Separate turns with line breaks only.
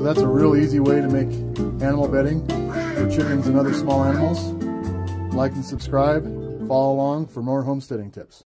So that's a real easy way to make animal bedding for chickens and other small animals. Like and subscribe. Follow along for more homesteading tips.